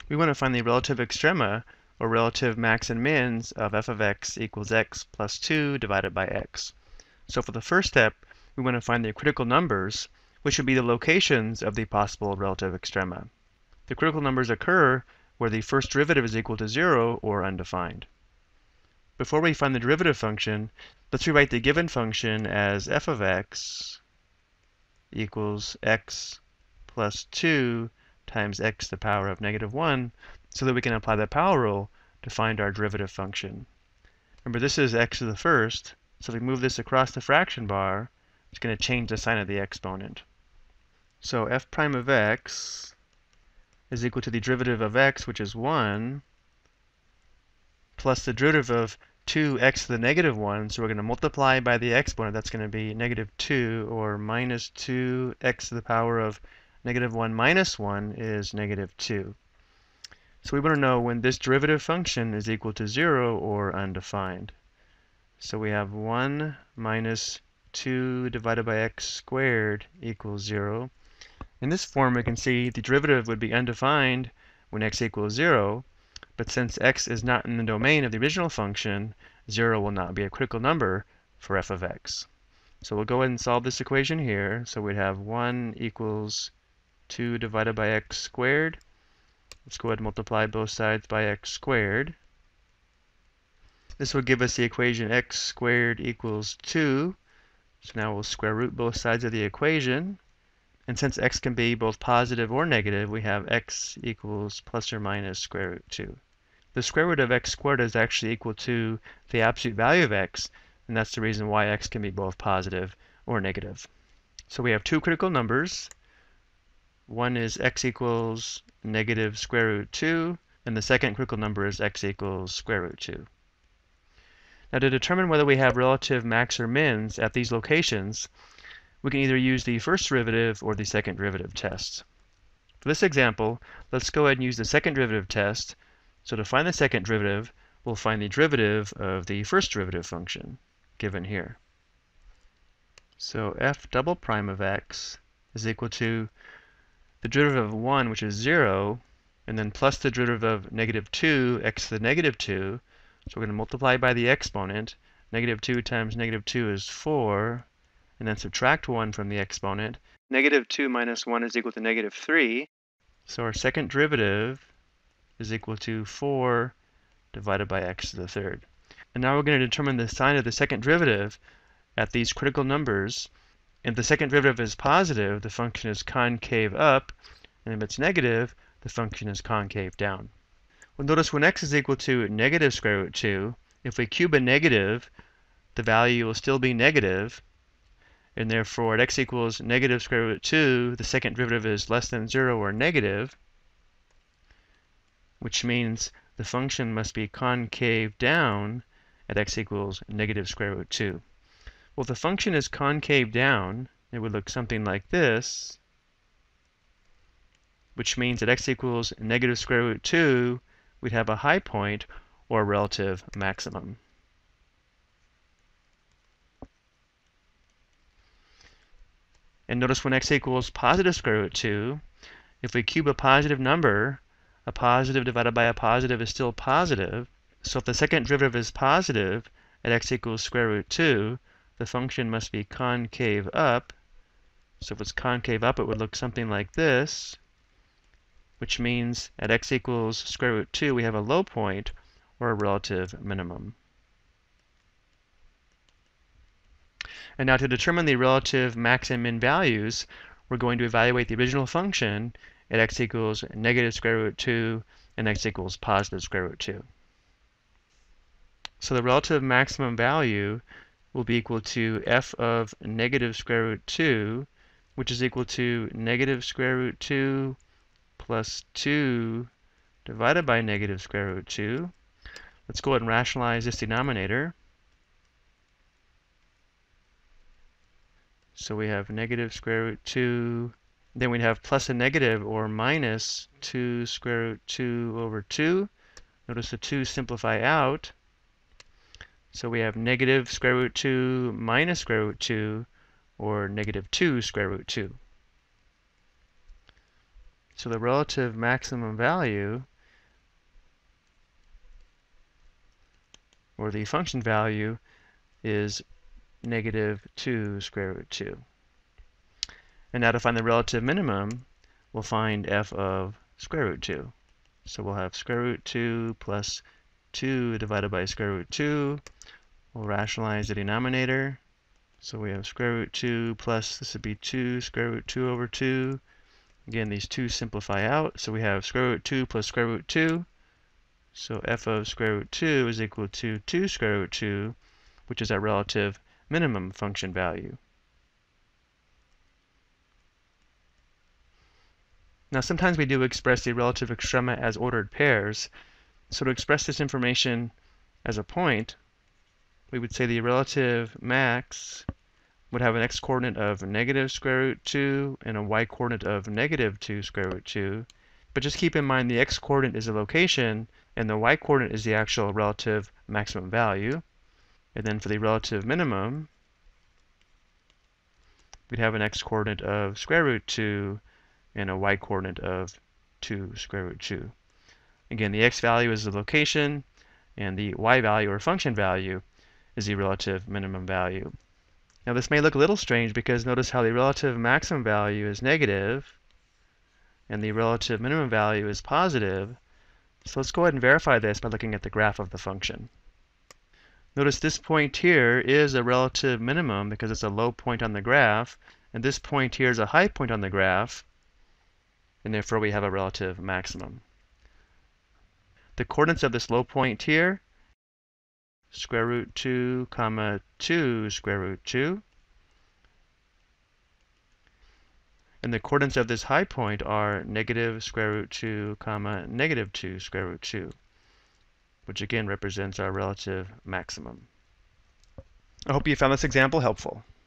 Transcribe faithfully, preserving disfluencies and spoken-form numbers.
We want to find the relative extrema, or relative max and mins, of f of x equals x plus two divided by x. So for the first step, we want to find the critical numbers, which would be the locations of the possible relative extrema. The critical numbers occur where the first derivative is equal to zero or undefined. Before we find the derivative function, let's rewrite the given function as f of x equals x plus two times x to the power of negative one, so that we can apply the power rule to find our derivative function. Remember, this is x to the first, so if we move this across the fraction bar, it's going to change the sign of the exponent. So f prime of x is equal to the derivative of x, which is one, plus the derivative of two x to the negative one, so we're going to multiply by the exponent. That's going to be negative two, or minus two x to the power of negative one minus one is negative two. So we want to know when this derivative function is equal to zero or undefined. So we have one minus two divided by x squared equals zero. In this form, we can see the derivative would be undefined when x equals zero, but since x is not in the domain of the original function, zero will not be a critical number for f of x. So we'll go ahead and solve this equation here. So we'd have one equals two divided by x squared. Let's go ahead and multiply both sides by x squared. This will give us the equation x squared equals two. So now we'll square root both sides of the equation. And since x can be both positive or negative, we have x equals plus or minus square root two. The square root of x squared is actually equal to the absolute value of x, and that's the reason why x can be both positive or negative. So we have two critical numbers. One is x equals negative square root two, and the second critical number is x equals square root two. Now, to determine whether we have relative max or mins at these locations, we can either use the first derivative or the second derivative test. For this example, let's go ahead and use the second derivative test. So to find the second derivative, we'll find the derivative of the first derivative function, given here. So f double prime of x is equal to the derivative of one, which is zero, and then plus the derivative of negative two, x to the negative two. So we're going to multiply by the exponent. Negative two times negative two is four, and then subtract one from the exponent. Negative two minus one is equal to negative three. So our second derivative is equal to four divided by x to the third. And now we're going to determine the sign of the second derivative at these critical numbers. If the second derivative is positive, the function is concave up, and if it's negative, the function is concave down. Well, notice when x is equal to negative square root two, if we cube a negative, the value will still be negative, and therefore at x equals negative square root two, the second derivative is less than zero or negative, which means the function must be concave down at x equals negative square root two. Well, if the function is concave down, it would look something like this, which means at x equals negative square root two, we'd have a high point or a relative maximum. And notice when x equals positive square root two, if we cube a positive number, a positive divided by a positive is still positive. So if the second derivative is positive at x equals square root two, the function must be concave up. So if it's concave up, it would look something like this, which means at x equals square root two, we have a low point or a relative minimum. And now to determine the relative max and min values, we're going to evaluate the original function at x equals negative square root two and x equals positive square root two. So the relative maximum value will be equal to f of negative square root two, which is equal to negative square root two plus two divided by negative square root two. Let's go ahead and rationalize this denominator. So we have negative square root two, then we'd have plus a negative or minus two square root two over two. Notice the two simplify out. So we have negative square root two minus square root two, or negative two square root two. So the relative maximum value or the function value, is negative two square root two. And now to find the relative minimum, we'll find f of square root two. So we'll have square root two plus two divided by square root two. We'll rationalize the denominator. So we have square root two plus, this would be two square root two over two. Again, these two simplify out. So we have square root two plus square root two. So f of square root two is equal to two square root two, which is our relative minimum function value. Now sometimes we do express the relative extrema as ordered pairs. So to express this information as a point, we would say the relative max would have an x-coordinate of negative square root two and a y-coordinate of negative two square root two. But just keep in mind the x-coordinate is a location and the y-coordinate is the actual relative maximum value. And then for the relative minimum, we'd have an x-coordinate of square root two and a y-coordinate of two square root two. Again, the x value is the location and the y value or function value is the relative minimum value. Now this may look a little strange because notice how the relative maximum value is negative and the relative minimum value is positive. So let's go ahead and verify this by looking at the graph of the function. Notice this point here is a relative minimum because it's a low point on the graph, and this point here is a high point on the graph, and therefore we have a relative maximum. The coordinates of this low point here, square root two comma two square root two. And the coordinates of this high point are negative square root two comma negative two square root two, which again represents our relative maximum. I hope you found this example helpful.